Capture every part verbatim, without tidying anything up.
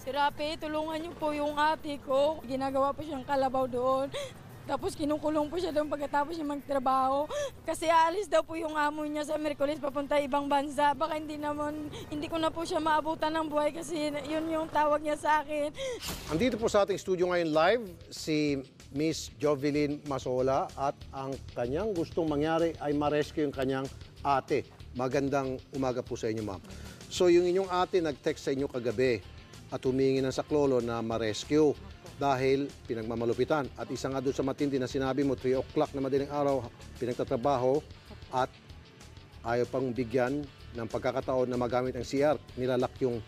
Rapi, tulungan niyo po yung ate ko. Ginagawa po siyang kalabaw doon. Tapos kinukulong po siya doon pagkatapos niya magtrabaho. Kasi aalis daw po yung amo niya sa Miyerkules papunta ibang bansa. Baka hindi naman, hindi ko na po siya maabutan ng buhay kasi yun yung tawag niya sa akin. Andito po sa ating studio ngayon live si Miss Jovelyn Masola at ang kanyang gustong mangyari ay ma-rescue yung kanyang ate. Magandang umaga po sa inyo, ma'am. So yung inyong ate nag-text sa inyo kagabi at humingi ng saklolo na ma-rescue dahil pinagmamalupitan. At isa nga doon sa matindi na sinabi mo, three o'clock na madaling araw, pinagtatrabaho at ayaw pang bigyan ng pagkakataon na magamit ang C R. Nilalak yung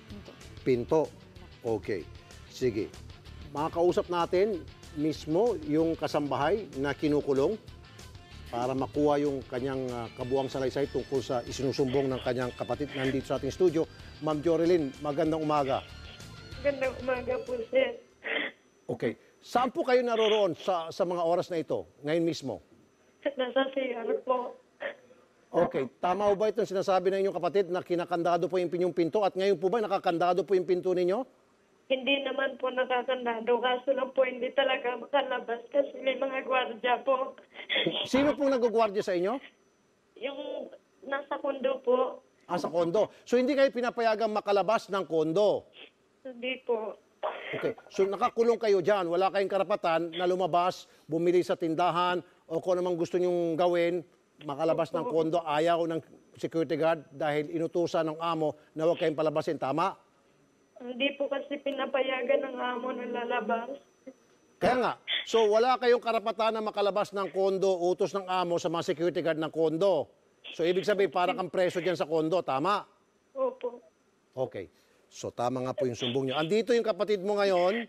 pinto. Okay. Sige. Makakausap natin mismo yung kasambahay na kinukulong para makuha yung kanyang uh, kabuang salaysay tungkol sa isinusumbong ng kanyang kapatid nandito sa ating studio. Ma'am Jovelyn, magandang umaga. Magandang umaga po, sir. Okay. Saan po kayo naroroon sa, sa mga oras na ito, ngayon mismo? Nasa C R po. Okay. Tama ba itong sinasabi ng inyong kapatid na kinakandado po yung pinyong pinto at ngayon po ba nakakandado po yung pinto ninyo? Hindi naman po nakakandado. Kaso lang po hindi talaga makalabas kasi may mga gwardiya po. Sino pong nagugwardya sa inyo? Yung nasa kondo po. Ah, sa kondo. So hindi kayo pinapayagang makalabas ng kondo? Hindi po. Okay. So nakakulong kayo dyan. Wala kayong karapatan na lumabas, bumili sa tindahan, o kung namang gusto nyong gawin, makalabas ng kondo, ayaw ng security guard dahil inutusan ng amo na huwag kayong palabasin. Tama? Hindi po kasi pinapayagan ng amo na lalabas. Kaya nga. So wala kayong karapatan na makalabas ng kondo, utos ng amo sa mga security guard ng kondo. So ibig sabihin, para kang preso dyan sa kondo. Tama? Opo. Okay. So tama nga po yung sumbong nyo. Andito yung kapatid mo ngayon,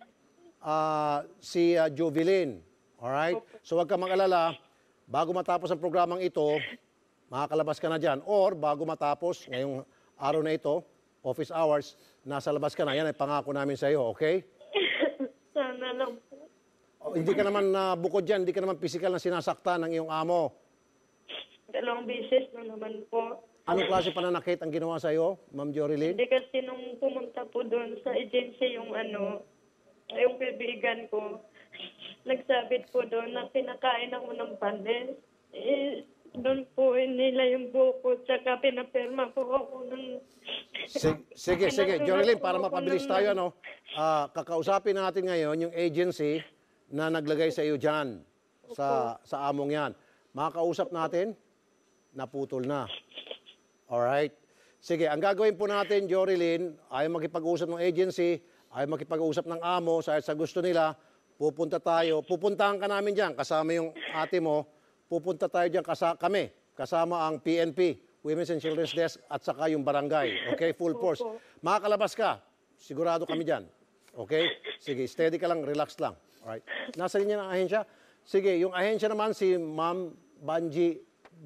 uh, si uh, Jovelyn. Alright? So huwag ka mag-alala, bago matapos ang programang ito, makakalabas ka na dyan. Or bago matapos, ngayong araw na ito, office hours, nasa labas ka na. Yan ay pangako namin sa iyo, okay? Sana lang po. O, hindi ka naman uh, bukod dyan, hindi ka naman physical na sinasaktan ng iyong amo. Dalawang beses na naman po. Anong klase pananakit ang ginawa sa iyo, Ma'am Jovelyn? Hindi kasi nung pumunta po doon sa agency yung ano, yung kaibigan ko, nagsabit po doon na pinakain ako ng pandel. Eh, doon po nila yung buko, tsaka pinapirma po ako ng... Sige, sige, sige. Jovelyn, para mapabilis tayo, ano, uh, kakausapin natin ngayon yung agency na naglagay sa iyo dyan, sa, sa among yan. Makakausap natin, naputol na. Alright? Sige, ang gagawin po natin, Jovelyn, ay makipag-usap ng agency, ay makipag-usap ng amo, sa, sa gusto nila, pupunta tayo. Pupuntahan ka namin dyan, kasama yung ate mo, pupunta tayo dyan kasa, kami, kasama ang P N P, Women's and Children's Desk, at saka yung barangay. Okay, full force. Makakalabas ka, sigurado kami dyan. Okay? Sige, steady ka lang, relax lang. Alright? Nasa linya ng ahensya? Sige, yung ahensya naman si Ma'am Banji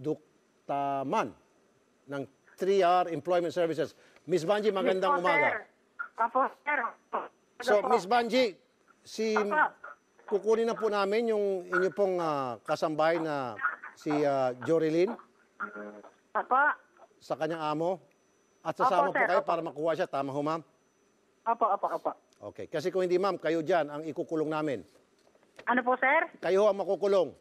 Duktaman ng three R Employment Services. Miss Banji, magandang umaga. Apo, sir. So, Miss Banji, si kukunin na po namin yung inyo pong uh, kasambahay na si uh, Jovelyn Apo. sa kanyang amo. At sasama Opo, po sir. kayo Opo. para makuha siya. Tama ho, ma'am? Opo, opo, opo. Okay. Kasi kung hindi, ma'am, kayo dyan ang ikukulong namin. Ano po, sir? Kayo ang makukulong.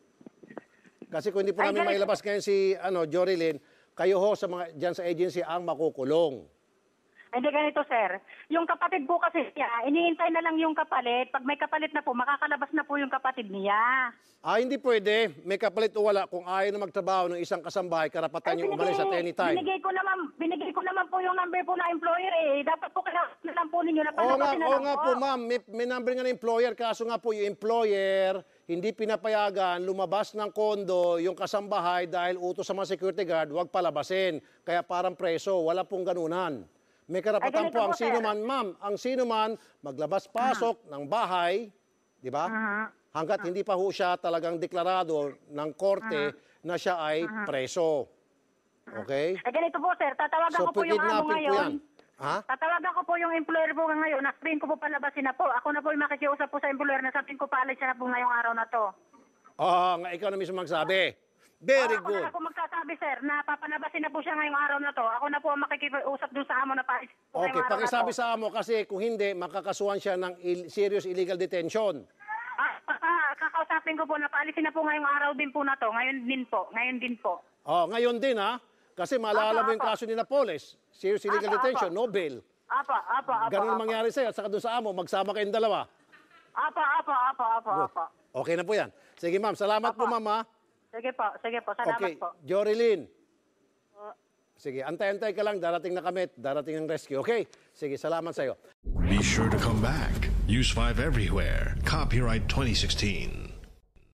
Kasi kung hindi po Ay, namin ganito. mailabas ngayon si ano, Jovelyn, kayo ho sa mga, dyan sa agency ang makukulong. Hindi ganito, sir. Yung kapatid po kasi niya, iniintay na lang yung kapalit. Pag may kapalit na po, makakalabas na po yung kapatid niya. Ah, hindi pwede. May kapalit o wala. Kung ayaw na magtrabaho ng isang kasambahay, karapatan yung umalis at anytime. binigay ko naman, binigay ko naman po yung number po na employer eh. Dapat po kailangan na lang po ninyo na Oo nga, palabasin na oo lang nga po, ma'am. May, may number nga ng employer. Kaso nga po, yung employer, hindi pinapayagan, lumabas ng kondo yung kasambahay dahil utos sa mga security guard, huwag palabasin. Kaya parang preso. Wala pong ganunan. May karapatan Ay, po ganito ang po, sino sir. man, ma'am, ang sino man maglabas-pasok ng bahay, di ba? Hanggat hindi pa ho siya talagang deklarado ng korte na siya ay preso. Okay? Eh ganito po, sir. Tatawagan So, ko po yung amo kidnapping po ngayon. yan. Ha? Tatawagan ko po yung employer po ngayon. Na-screen ko po palabasin na po. Ako na po yung makikiusap po sa employer na sabihin ko paalis siya na po ngayong araw na to. Oo, nga ikaw na mismo magsabi. Very Ako good. na po magsasabi nagsabi, sir, na papalabasin na po siya ngayong araw na to. Ako na po ang makikiusap doon sa amo na paalis po Okay, ngayong araw pakisabi na to. sa amo kasi kung hindi, makakasuhan siya ng il- serious illegal detention. Ah, ah, kakausapin ko po na paalisin na po ngayong araw din po na to. Ngayon din po. Ngayon din po. Oh, ngayon din ha, kasi maalala mo Apo, yung apo. kaso ni Napoles, serious illegal Apo, detention, apo. no bail. Apa, apa, apa. Ganun ang apa. mangyari sa'yo, at saka doon sa amo, magsama kayong dalawa. Apa, apa, apa, apa, Good. apa. Okay na po yan. Sige ma'am, salamat po Apo. ma'am ha. Sige po, sige po. Salamat Okay, po. Jorilyn. Sige, antay-antay ka lang, darating na kami, darating ang rescue, okay? Sige, salamat sa'yo. Be sure to come back. Use five everywhere. Copyright twenty sixteen.